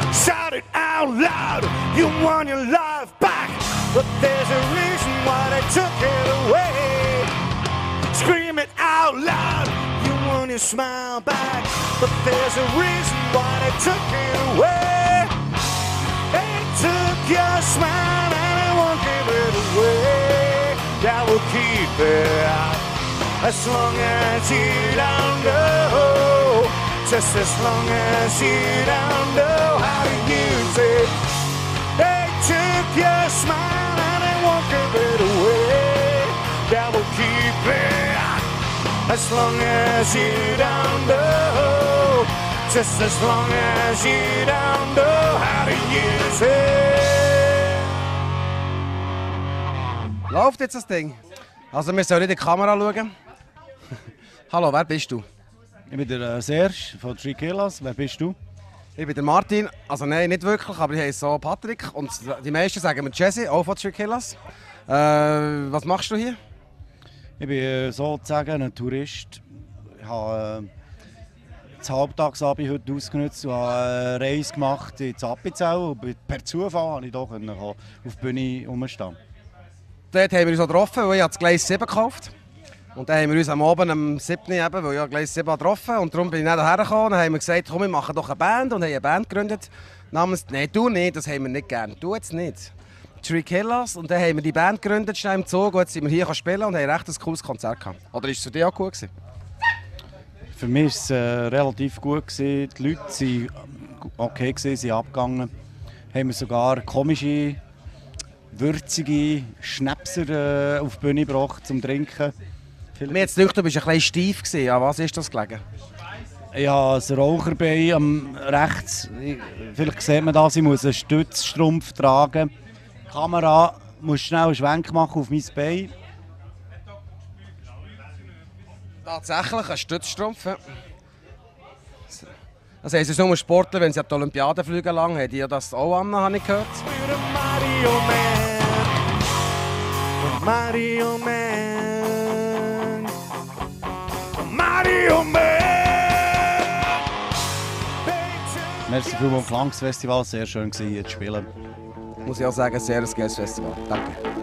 Shout it out loud, you want your life back, but there's a reason why they took it away. Scream it out loud, you want your smile back, but there's a reason why they took it away. They took your smile and they won't give it away. That will keep it as long as you don't know. Just as long as you don't know how to use it. They took your smile and they won't give it away. That will keep it as long as you don't know. Just as long as you don't know how to use it. Läuft jetzt das Ding? Also wir sollen in die Kamera schauen. Hallo, wer bist du? Ich bin der Serge von Three Killers. Wer bist du? Ich bin der Martin. Also nein, nicht wirklich, aber ich heiße so Patrick. Und die meisten sagen mir Jesse, auch von Three Killers. Was machst du hier? Ich bin sozusagen ein Tourist. Ich habe das Halbtagsabi heute ausgenutzt und habe eine Reise gemacht in Appenzell. Und per Zufall konnte ich hier auf die Bühne rumstehen. Dort haben wir uns auch getroffen, weil ich das Gleis 7 gekauft. Und dann haben wir uns am Abend am 7. eben, weil ich Gleis 7 getroffen und darum bin ich nicht hierher gekommen. Dann haben wir gesagt, komm, wir machen doch eine Band und haben eine Band gegründet. Namens, nein, du nicht, das haben wir nicht gern. Du jetzt nicht. Three Killers. Und dann haben wir die Band gegründet, schnell im Zug, und jetzt sind wir hier spielen und haben recht ein cooles Konzert gehabt. Oder ist es für dich auch gut gewesen? Für mich war es relativ gut. Die Leute waren okay, sind abgegangen. Haben wir sogar komische, würzige Schnäpser auf die Bühne gebracht zum Trinken. Mir jetzt gedacht, du warst ein bisschen steif gewesen. An was ist das gelegen? Ich habe ein Raucherbein am rechts. Vielleicht sieht man das, ich muss einen Stützstrumpf tragen. Die Kamera muss schnell einen Schwenk machen auf mein Bein. Tatsächlich ein Stützstrumpf. Ja. Das heisst, es nur Sportler, wenn sie an die Olympiade fliegen lang, haben die ja das auch an, habe ich gehört. Mario Man, Mario Man. Merci vielmals am Klangsfestival, sehr schön hier zu spielen. Muss ich auch sagen, sehr ein geiles Festival. Danke.